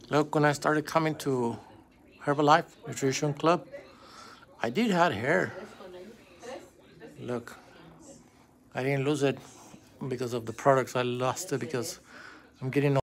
Look, when I started coming to Herbalife Nutrition Club, I did have hair. Look, I didn't lose it because of the products. I lost it because I'm getting